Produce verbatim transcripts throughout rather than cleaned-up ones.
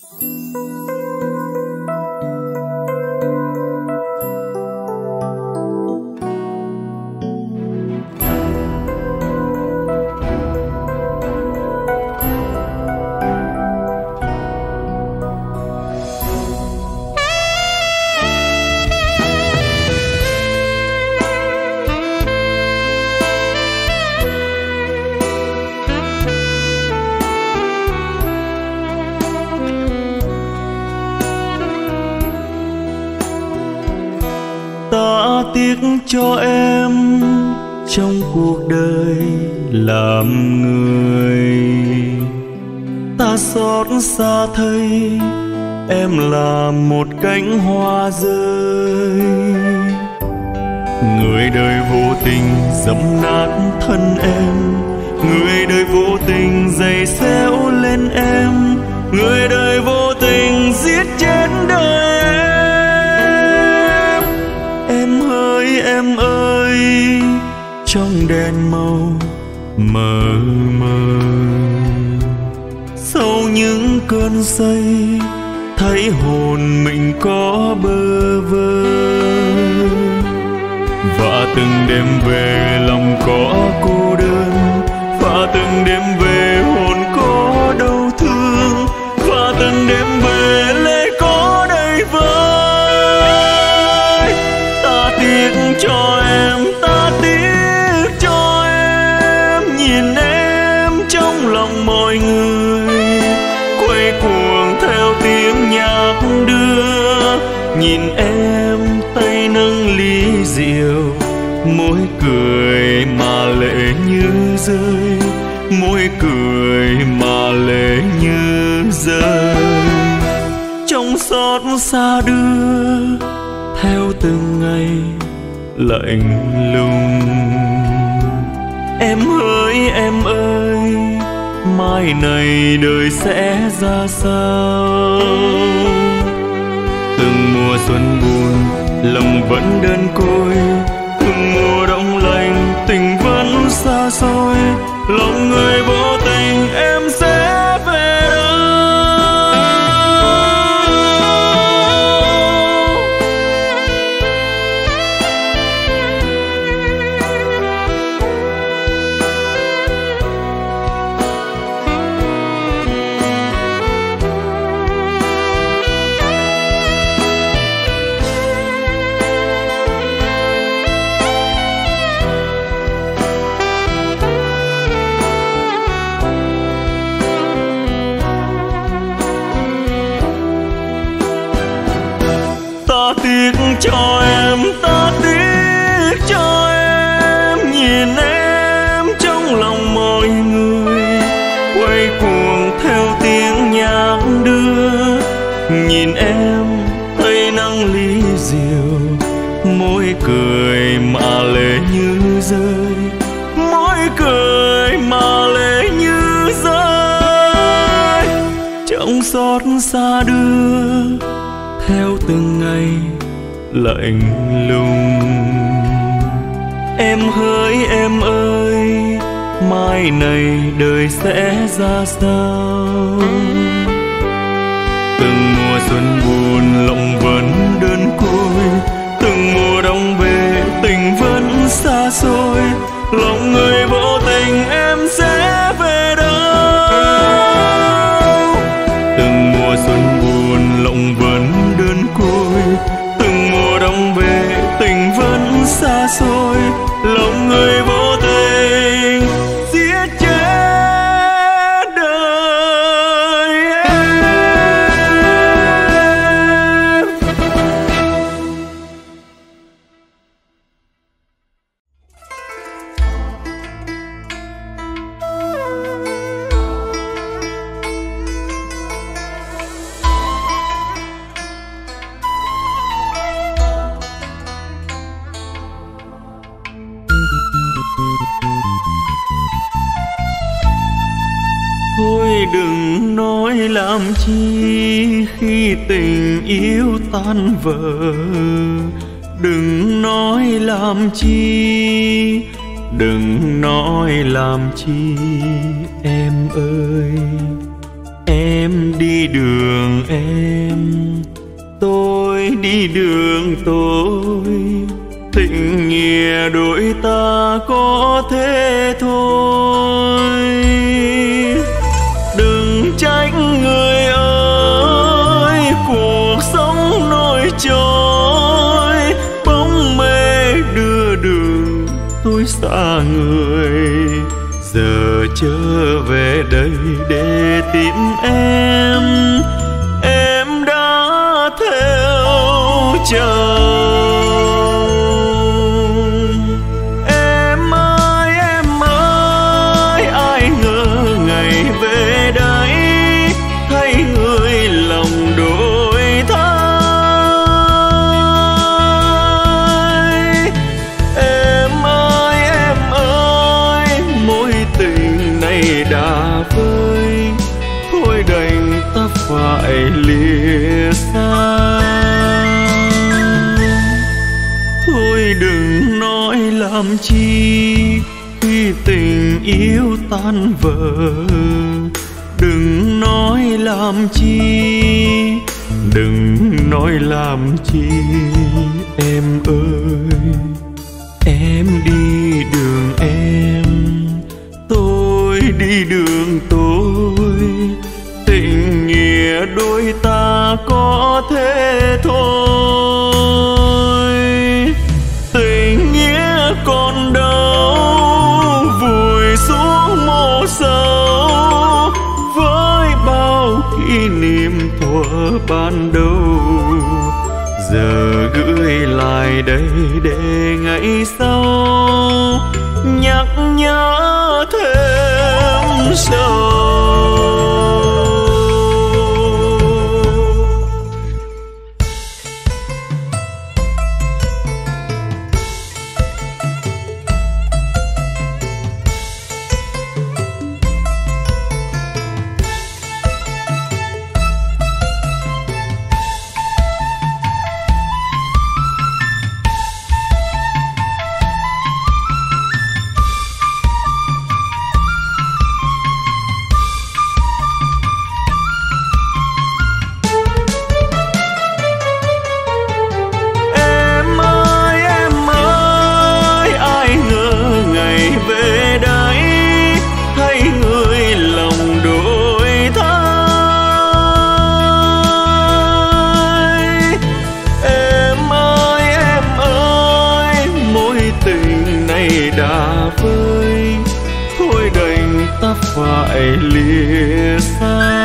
Ta tiếc cho em trong cuộc đời làm người, ta xót xa thấy em là một cánh hoa rơi. Người đời vô tình dẫm nát thân em, người đời vô tình giày xéo lên em, người đời vô tình giết chết đời em. Em ơi em ơi, trong đèn màu mờ mờ, sau những cơn say thấy hồn mình có bơ vơ. Và từng đêm về lòng có cô đơn, và từng đêm về hồn có đau thương, và từng đêm về lệ có đầy vơi. Ta tiếc cho em, ta tiếc cho em, nhìn em trong lòng mọi người quay cuồng theo tiếng nhạc đưa. Nhìn em tay nâng ly rượu, môi cười mà lệ như rơi, môi cười mà lệ như rơi. Trong xót xa đưa theo từng ngày lạnh lùng. Em ơi em ơi, mai này đời sẽ ra sao? Từng mùa xuân buồn lòng vẫn đơn côi, từng mùa đông lạnh tình vẫn xa xôi. Lòng người vô tình em sẽ về đâu? Ta tiếc cho em, ta tiếc cho em, nhìn em trong lòng mọi người quay cuồng theo tiếng nhạc đưa. Nhìn em tay nâng ly rượu, môi cười mà lệ như rơi, môi cười mà lệ như rơi. Trong xót xa đưa theo từng ngày lạnh lùng. Em hỡi em ơi, mai này đời sẽ ra sao? Từng mùa xuân buồn lòng vẫn đơn côi, từng mùa đông về tình vẫn xa xôi. Lòng người vô tình em sẽ về đâu? Từng mùa xuân buồn lòng vẫn đơn côi, từng mùa đông về tình vẫn xa xôi. Lòng người vô tình giết chết đời em. Thôi đừng nói làm chi khi tình yêu tan vỡ, đừng nói làm chi, đừng nói làm chi em ơi. Em đi đường em, tôi đi đường tôi, tình nghĩa đôi ta có thế thôi. Đừng trách người ơi, cuộc sống nổi trôi, bóng mê đưa đường tôi xa người. Giờ trở về đây để tìm em, em đã theo chồng. Em ơi em ơi, ai ngờ ngày về đây thấy người lòng đổi thay. Em ơi em ơi, mối tình này đã vơi, thôi đành ta phải lìa xa. Thôi đừng nói làm chi khi tình yêu tan vỡ, đừng nói làm chi, đừng nói làm chi. Em ơi em đi đường em, tôi đi đường tôi, tình nghĩa đôi ta có thế thôi. Tình nghĩa còn đâu vùi xuống mộ sâu, với bao kỷ niệm thuở ban đầu. Giờ gửi lại đây để ngày sau nhắc nhớ thêm sâu. Đã vơi, thôi đành ta phải lìa xa.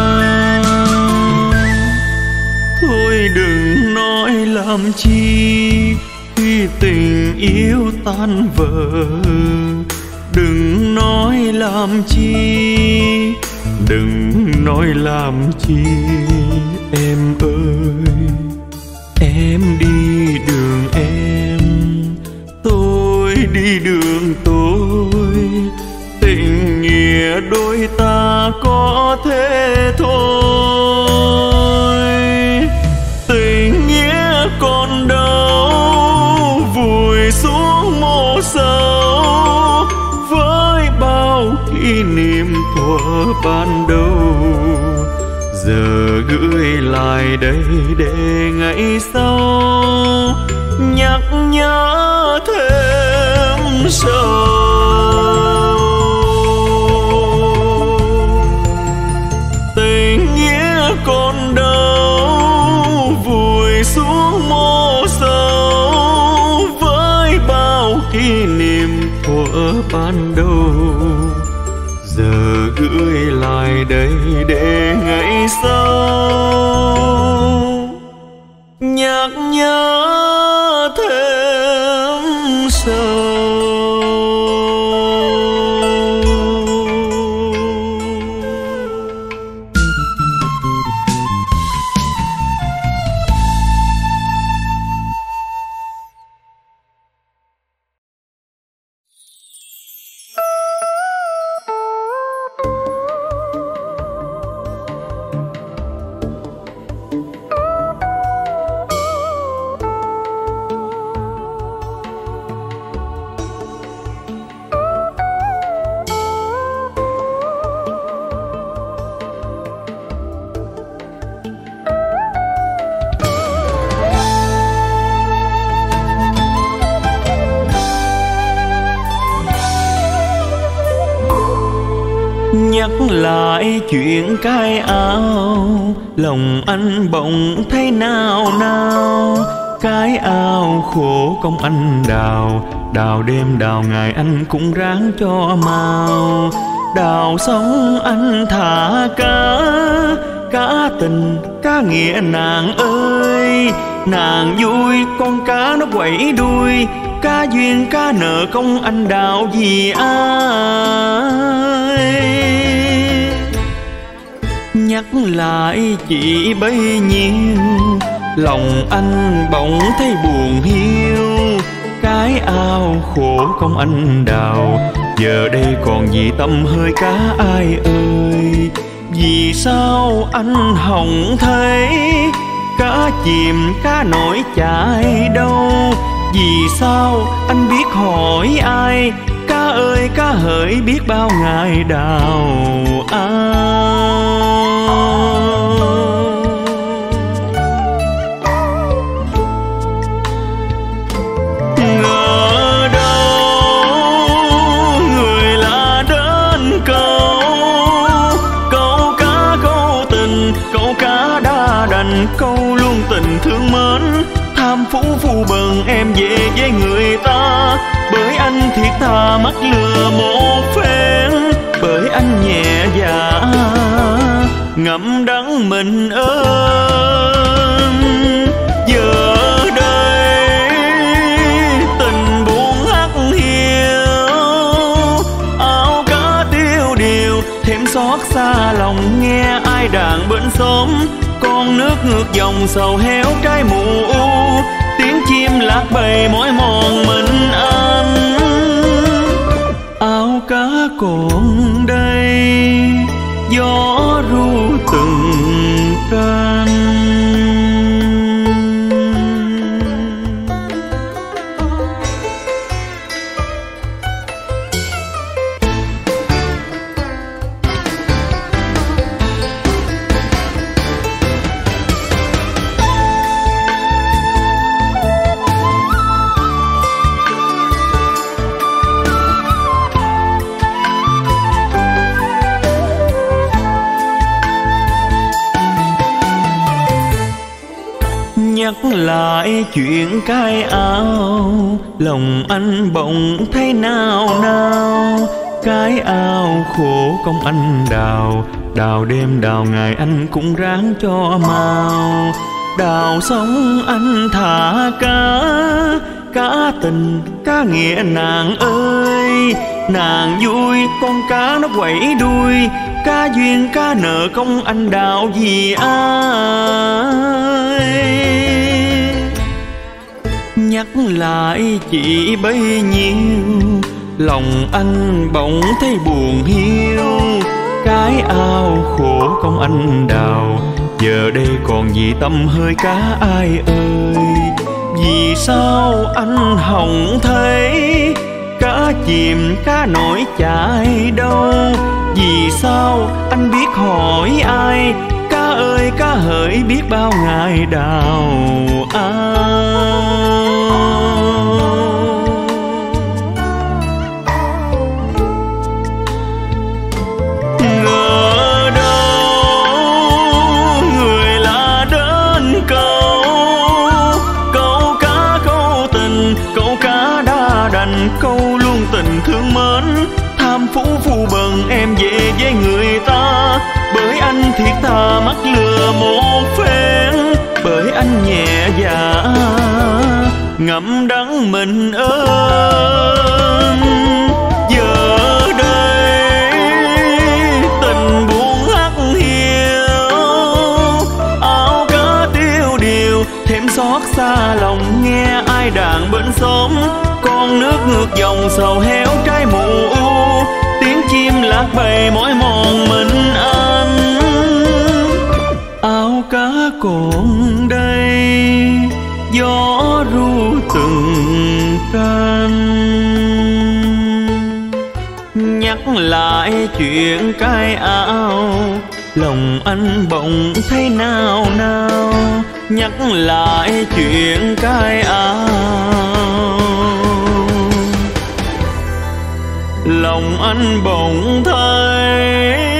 Thôi đừng nói làm chi khi tình yêu tan vỡ, đừng nói làm chi, đừng nói làm chi. Em ơi em đi đường em, tôi đi đường tôi, tình nghĩa đôi ta có thế thôi. Tình nghĩa còn đâu vùi xuống mộ sâu, với bao kỷ niệm thuở ban đầu. Giờ gửi lại đây để ngày sau nhắc nhớ thêm sâu. Tình nghĩa còn đâu vùi xuống mộ sâu, với bao kỷ niệm thuở ban đầu. Giờ gửi lại đây để ngày sau nhắc nhớ thêm sâu. Nhắc lại chuyện cái áo, lòng anh bỗng thấy nao nao. Cái ao khổ công anh đào, đào đêm đào ngày anh cũng ráng cho mau. Đào xong anh thả cá, cá tình cá nghĩa nàng ơi. Nàng vui con cá nó quẩy đuôi, cá duyên cá nợ công anh đào vì ai. Nhắc lại chỉ bấy nhiêu, lòng anh bỗng thấy buồn hiu. Cái ao khổ công anh đào, giờ đây còn gì tâm hơi cá ai ơi. Vì sao anh hồng thấy cá chìm cá nổi chài đâu? Vì sao anh biết hỏi ai? Cá ơi cá hỡi biết bao ngày đào ao. Ngờ đâu người lạ đến câu, câu cá câu tình, câu cá đã đành câu luôn tình thương mến. Tham phú phu bần em về với người ta, bởi anh thiệt thà mắc lừa một phen. Bởi anh nhẹ dạ ngậm đắng mình ơn. Giờ đây tình buồn hắt hiu, áo cá tiêu điều thêm xót xa lòng nghe ai đàn bên xóm. Con nước ngược dòng sầu héo trái mù u, tiếng chim lạc bầy mỏi mòn mình anh. Áo cá còn đây gió ru từng canh. Nhắc lại chuyện cái ao, lòng anh bỗng thấy nao nao. Cái ao khổ công anh đào, đào đêm đào ngày anh cũng ráng cho mau. Đào xong anh thả cá, cá tình cá nghĩa nàng ơi. Nàng vui con cá nó quẩy đuôi, cá duyên cá nợ công anh đào vì ai. Nhắc lại chỉ bấy nhiêu, lòng anh bỗng thấy buồn hiu. Cái ao khổ công anh đào, giờ đây còn gì tâm hơi cá ai ơi. Vì sao anh hồng thấy cá chìm cá nổi chài đâu? Vì sao anh biết hỏi ai? Cá ơi cá hỡi biết bao ngày đào ao. Ngờ đâu người lạ đến câu, câu cá câu tình, câu cá đã đành câu luôn tình thương mến. Tham phú phu bần em về với người ta, bởi anh thiệt thà mắc lừa một phen. Bởi anh nhẹ dạ ngậm đắng mình ơn. Giờ đây tình buồn hắt hiu, áo cá tiêu điều thêm xót xa lòng nghe ai đàn bên xóm. Con nước ngược dòng sầu héo trái mù u, tiếng chim lạc bầy mỏi mòn mình anh. Áo cá còn đây gió ru từng canh. Nhắc lại chuyện cái áo, lòng anh bỗng thấy nao nao. Nhắc lại chuyện cái áo, lòng anh bỗng thấy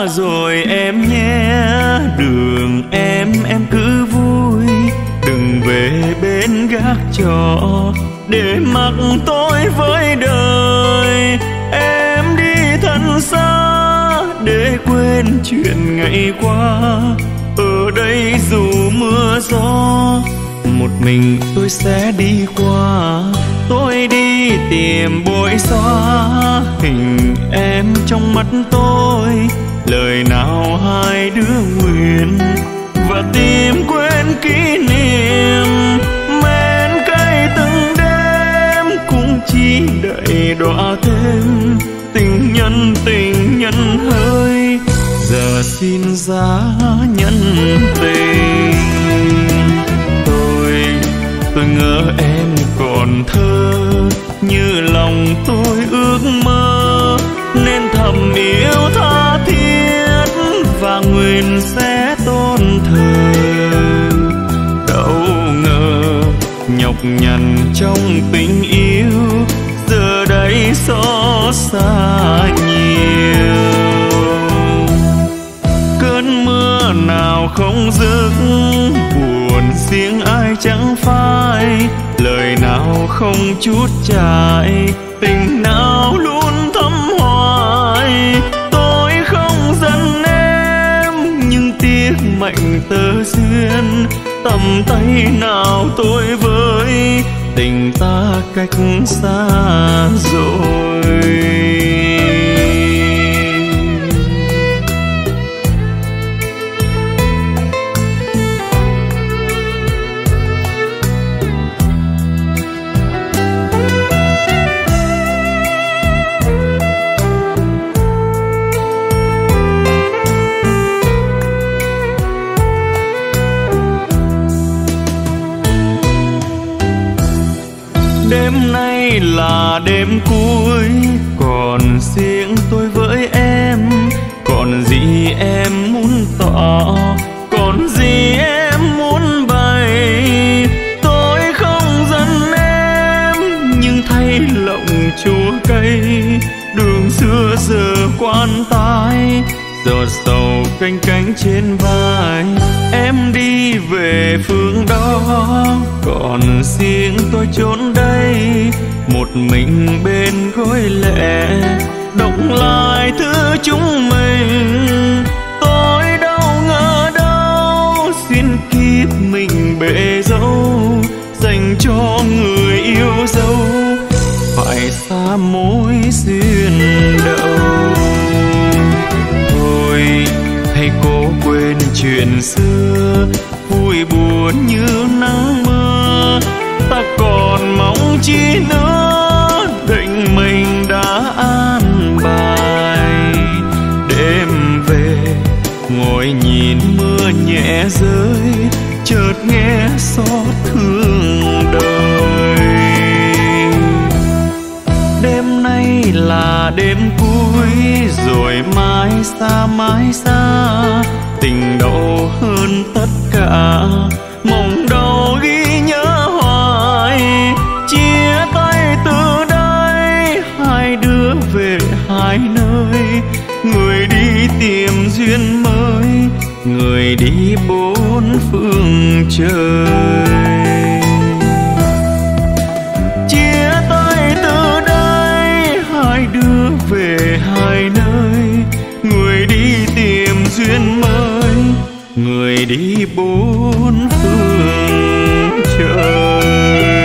rồi em nhé. Đường em em cứ vui, đừng về bên gác trọ để mặc tôi với đời. Em đi thật xa để quên chuyện ngày qua. Ở đây dù mưa gió, một mình tôi sẽ đi qua. Tôi đi tìm bội xóa hình em trong mắt tôi, lời nào hai đứa nguyện, và tìm quên kỷ niệm. Men cay từng đêm cũng chỉ đợi đọa thêm tình nhân tình nhân hơi. Giờ xin giá nhân tình. Tôi, tôi ngỡ em còn thơ như lòng tôi ước mơ, nên thầm yêu tha thiết và nguyện sẽ tôn thờ. Đâu ngờ nhọc nhằn trong tình yêu, giờ đây xót xa nhiều. Cơn mưa nào không dứt, buồn riêng ai chẳng phai, lời nào không chút chại, tình nào luôn thắm hoài. Tôi không giận em nhưng tiếc mệnh tơ duyên, tầm tay nào tôi với tình ta cách xa rồi. Đêm nay là đêm cuối, còn riêng tôi với em. Còn gì em muốn tỏ, còn gì em muốn bày. Tôi không giận em nhưng thay lòng chua cay, đường xưa giờ quan tài, giọt sầu canh cánh trên vai. Em đi về phương đó, còn riêng tôi trốn đây, một mình bên gối lệ, động lại thứ chúng mình. Tôi đâu ngờ đâu xin kiếp mình bể dâu, dành cho người yêu dấu, phải xa mối duyên đầu. Hay cố quên chuyện xưa, vui buồn như nắng mưa. Ta còn mong chi nữa, định mình đã an bài. Đêm về ngồi nhìn mưa nhẹ rơi, chợt nghe xót thương đời. Đêm nay là đêm cuối, rồi mai xa mãi xa. Tình đâu hơn tất cả, mộng đâu ghi nhớ hoài. Chia tay từ đây, hai đứa về hai nơi. Người đi tìm duyên mới, người đi bốn phương trời. Chia tay từ đây, hai đứa về hai nơi. Người đi tìm duyên mới, người đi bốn phương trời.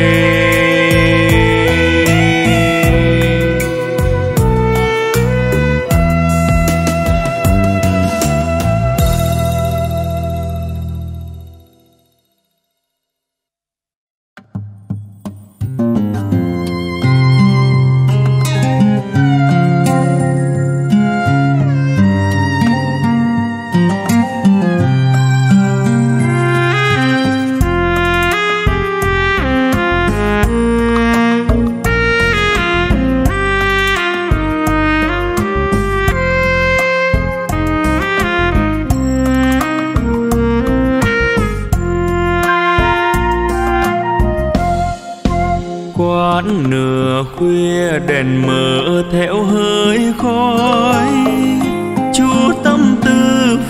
Quán nửa khuya đèn mờ theo hơi khói, chút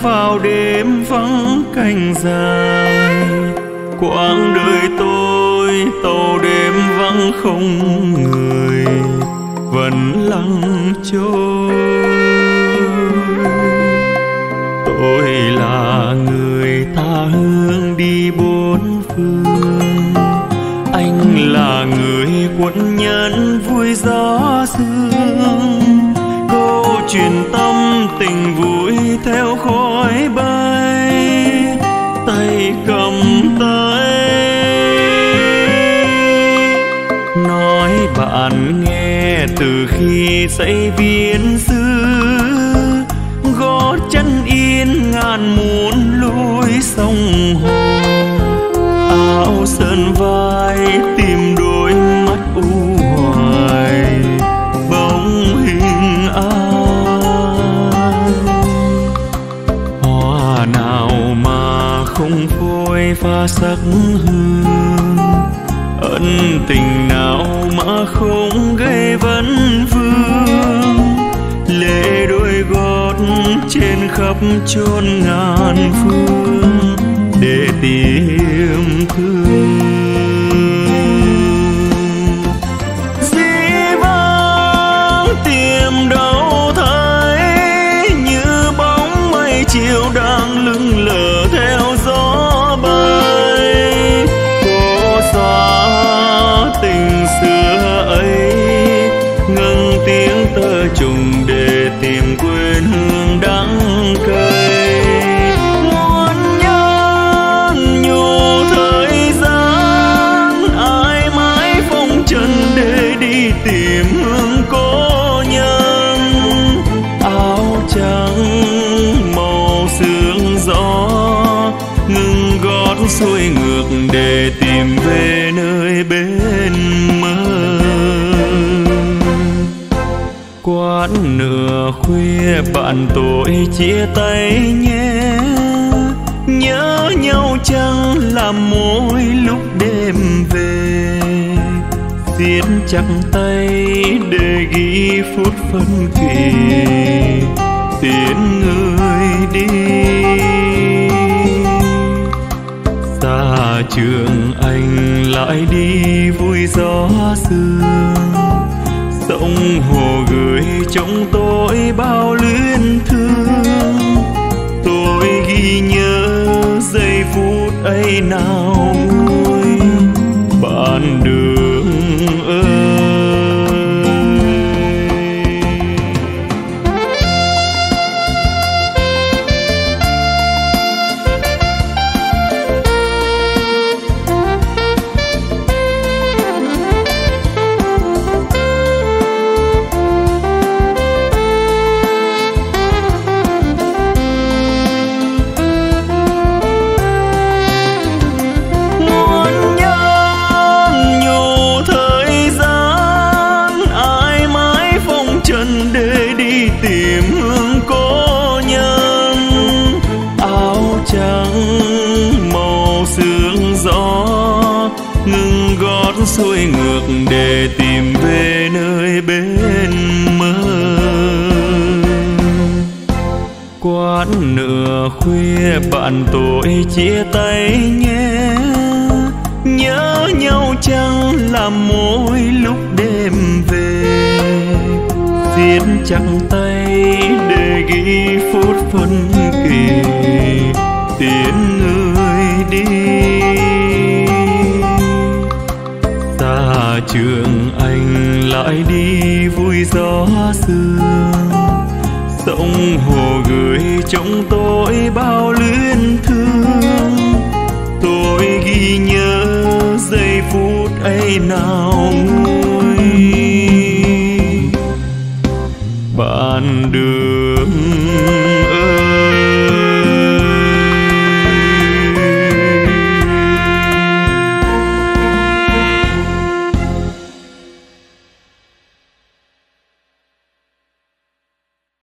vào đêm vắng canh dài. Quãng đời tôi tàu đêm vắng không người vẫn lặng trôi. Tôi là người tha hương đi bốn phương, anh là người quân nhân vui gió sương. Câu chuyện tâm tình vui theo khói bay, tay cầm tay nói bạn nghe từ khi xây viên xứ. Gót chân yên ngàn muôn lối sông hồ, áo sơn vai tìm đôi mắt u hoài bóng hình ai. Hoa nào mà không phôi pha sắc hương, ân tình nào mà không gây vấn vương. Lệ đôi gót trên khắp chốn ngàn phương để tìm thương. Dĩ vãng tìm đâu thấy, như bóng mây chiều đang lững lờ theo gió bay. Cố xóa tình xưa ấy, ngừng tiếng tơ trùng để tìm quên hương đắng cay. Muôn nhân nhủ thời gian, ai mãi phong trần để đi tìm hương cố nhân. Áo trắng màu sương gió, ngừng gót xuôi ngược để tìm về nơi bên mơ. Quán nửa khuya bạn tôi chia tay nhé, nhớ nhau chăng làm mỗi lúc đêm về. Siết chặt tay để ghi phút phân kỳ, tiễn người đi. Xa trường anh lại đi vui gió sương, sông hồ gửi trong tôi bao luyến thương. Tôi ghi nhớ giây phút ấy nào nguôi bạn đường ơi. Xuôi ngược để tìm về nơi bên mơ. Quán nửa khuya bạn tôi chia tay nhé, nhớ nhau chăng làm mỗi lúc đêm về. Siết chặt tay để ghi phút phân kỳ, tiễn người đi. Xa trường anh lại đi vui gió sương, sông hồ gửi trong tôi bao luyến thương. Tôi ghi nhớ giây phút ấy nào nguôi bạn đường